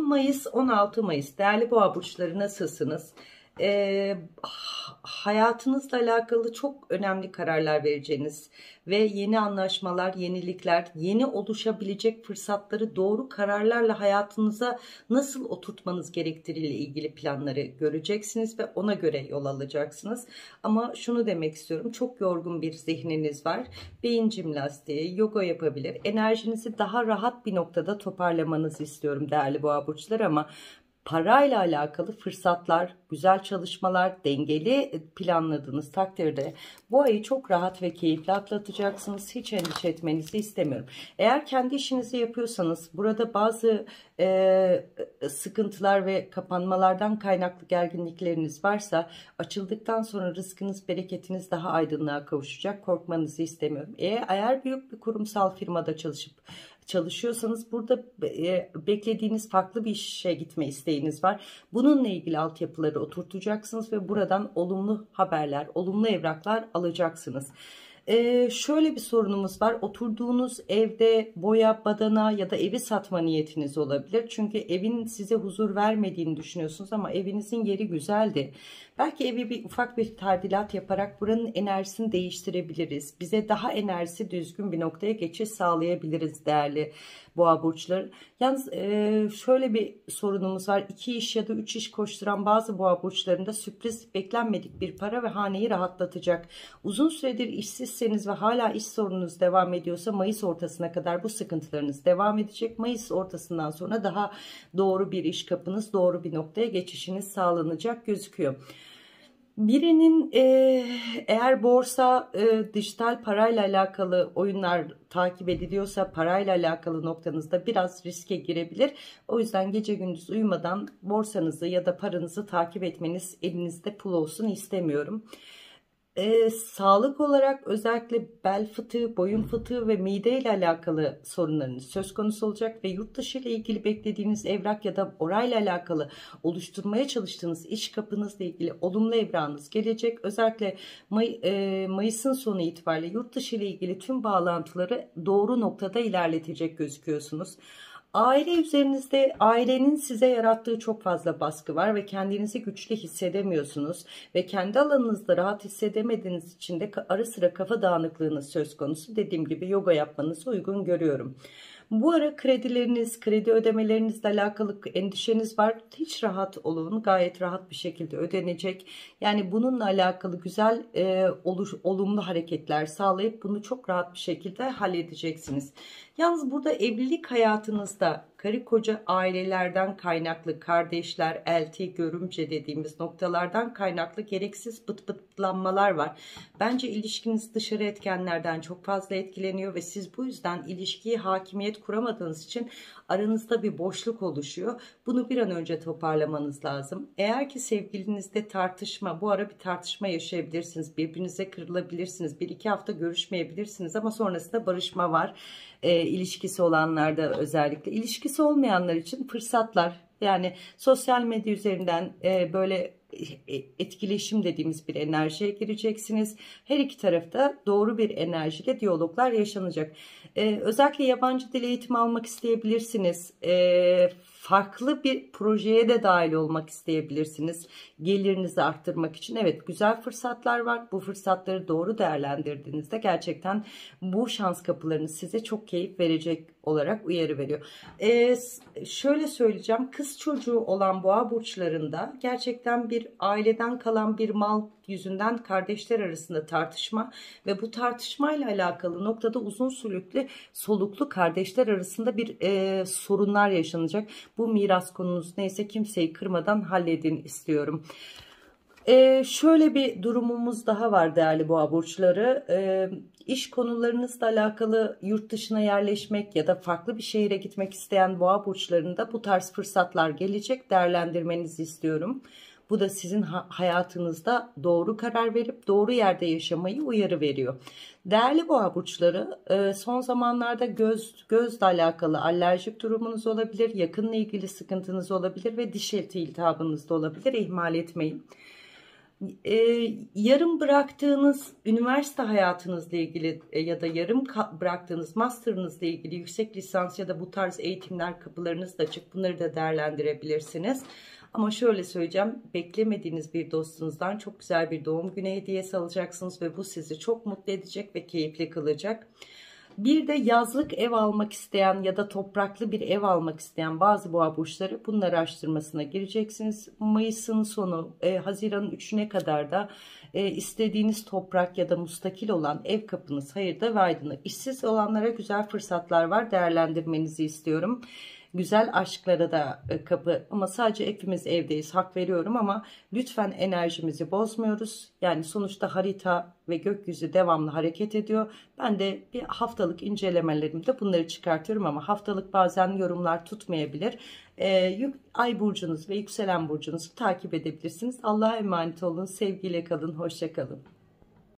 Mayıs 16 Mayıs değerli boğa burçları nasılsınız? Hayatınızla alakalı çok önemli kararlar vereceğiniz ve yeni anlaşmalar, yenilikler, yeni oluşabilecek fırsatları doğru kararlarla hayatınıza nasıl oturtmanız gerektiğiyle ilgili planları göreceksiniz ve ona göre yol alacaksınız. Ama şunu demek istiyorum, çok yorgun bir zihniniz var. Beyin jimnastiği, yoga yapabilir. Enerjinizi daha rahat bir noktada toparlamanızı istiyorum değerli boğa burçları, ama parayla alakalı fırsatlar, güzel çalışmalar, dengeli planladığınız takdirde bu ayı çok rahat ve keyifli atlatacaksınız. Hiç endişe etmenizi istemiyorum. Eğer kendi işinizi yapıyorsanız burada bazı sıkıntılar ve kapanmalardan kaynaklı gerginlikleriniz varsa açıldıktan sonra rızkınız, bereketiniz daha aydınlığa kavuşacak. Korkmanızı istemiyorum. Eğer büyük bir kurumsal firmada çalışıyorsanız burada beklediğiniz farklı bir işe gitme isteğiniz var. Bununla ilgili altyapıları oturtacaksınız ve buradan olumlu haberler, olumlu evraklar alacaksınız. Şöyle bir sorunumuz var. Oturduğunuz evde boya, badana ya da evi satma niyetiniz olabilir. Çünkü evin size huzur vermediğini düşünüyorsunuz ama evinizin yeri güzeldi. Belki evi ufak bir tadilat yaparak buranın enerjisini değiştirebiliriz. Bize daha enerjisi düzgün bir noktaya geçiş sağlayabiliriz değerli boğa burçları. Yalnız şöyle bir sorunumuz var. 2 iş ya da 3 iş koşturan bazı boğa burçlarında sürpriz, beklenmedik bir para ve haneyi rahatlatacak. Uzun süredir işsizseniz ve hala iş sorununuz devam ediyorsa Mayıs ortasına kadar bu sıkıntılarınız devam edecek. Mayıs ortasından sonra daha doğru bir iş kapınız, doğru bir noktaya geçişiniz sağlanacak gözüküyor. Birinin eğer borsa, dijital parayla alakalı oyunlar takip ediliyorsa parayla alakalı noktanızda biraz riske girebilir. O yüzden gece gündüz uyumadan borsanızı ya da paranızı takip etmeniz, elinizde pul olsun istemiyorum. Sağlık olarak özellikle bel fıtığı, boyun fıtığı ve mide ile alakalı sorunlarınız söz konusu olacak ve yurt dışı ile ilgili beklediğiniz evrak ya da orayla alakalı oluşturmaya çalıştığınız iş kapınızla ilgili olumlu evrağınız gelecek. Özellikle Mayıs'ın sonu itibariyle yurt dışı ile ilgili tüm bağlantıları doğru noktada ilerletecek gözüküyorsunuz. Aile üzerinizde, ailenin size yarattığı çok fazla baskı var ve kendinizi güçlü hissedemiyorsunuz ve kendi alanınızda rahat hissedemediğiniz için de ara sıra kafa dağınıklığınız söz konusu. Dediğim gibi yoga yapmanızı uygun görüyorum. Bu ara kredileriniz, kredi ödemelerinizle alakalı endişeniz var. Hiç rahat olun, gayet rahat bir şekilde ödenecek. Yani bununla alakalı güzel olumlu hareketler sağlayıp bunu çok rahat bir şekilde halledeceksiniz. Yalnız burada evlilik hayatınızda karı koca ailelerden kaynaklı, kardeşler, elti, görümce dediğimiz noktalardan kaynaklı gereksiz bıtlanmalar var. Bence ilişkiniz dışarı etkenlerden çok fazla etkileniyor ve siz bu yüzden ilişkiye hakimiyet kuramadığınız için aranızda bir boşluk oluşuyor. Bunu bir an önce toparlamanız lazım. Eğer ki sevgilinizde tartışma, bu ara bir tartışma yaşayabilirsiniz. Birbirinize kırılabilirsiniz. 1-2 hafta görüşmeyebilirsiniz ama sonrasında barışma var. İlişkisi olanlarda özellikle. İlişkisi olmayanlar için fırsatlar, yani sosyal medya üzerinden böyle etkileşim dediğimiz bir enerjiye gireceksiniz. Her iki tarafta doğru bir enerjiyle diyaloglar yaşanacak. Özellikle yabancı dil eğitimi almak isteyebilirsiniz. Farklı bir projeye de dahil olmak isteyebilirsiniz. Gelirinizi arttırmak için. Evet, güzel fırsatlar var. Bu fırsatları doğru değerlendirdiğinizde gerçekten bu şans kapılarını size çok keyif verecek olarak uyarı veriyor. Şöyle söyleyeceğim. Kız çocuğu olan boğa burçlarında gerçekten bir aileden kalan bir mal yüzünden kardeşler arasında tartışma ve bu tartışmayla alakalı noktada uzun soluklu kardeşler arasında bir sorunlar yaşanacak. Bu miras konunuz neyse kimseyi kırmadan halledin istiyorum. Şöyle bir durumumuz daha var değerli boğa burçları. İş konularınızla alakalı yurt dışına yerleşmek ya da farklı bir şehire gitmek isteyen boğa burçlarında bu tarz fırsatlar gelecek, değerlendirmenizi istiyorum. Bu da sizin hayatınızda doğru karar verip doğru yerde yaşamayı uyarı veriyor. Değerli boğa burçları, son zamanlarda gözle alakalı alerjik durumunuz olabilir, yakınla ilgili sıkıntınız olabilir ve diş eti iltihabınız da olabilir. İhmal etmeyin. e, yarım bıraktığınız üniversite hayatınızla ilgili ya da yarım bıraktığınız master'ınızla ilgili yüksek lisans ya da bu tarz eğitimler kapılarınız da açık. Bunları da değerlendirebilirsiniz. Ama şöyle söyleyeceğim, beklemediğiniz bir dostunuzdan çok güzel bir doğum günü hediyesi alacaksınız ve bu sizi çok mutlu edecek ve keyifli kılacak. Bir de yazlık ev almak isteyen ya da topraklı bir ev almak isteyen bazı boğa burçları bunun araştırmasına gireceksiniz. Mayıs'ın sonu, Haziran'ın 3'üne kadar da istediğiniz toprak ya da mustakil olan ev kapınız hayırda ve aydınlık. İşsiz olanlara güzel fırsatlar var, değerlendirmenizi istiyorum. Güzel aşklara da kapı, ama sadece hepimiz evdeyiz, hak veriyorum, ama lütfen enerjimizi bozmuyoruz. Yani sonuçta harita ve gökyüzü devamlı hareket ediyor. Ben de bir haftalık incelemelerimde bunları çıkartıyorum ama haftalık bazen yorumlar tutmayabilir. Ay burcunuz ve yükselen burcunuzu takip edebilirsiniz. Allah'a emanet olun, sevgiyle kalın, hoşça kalın.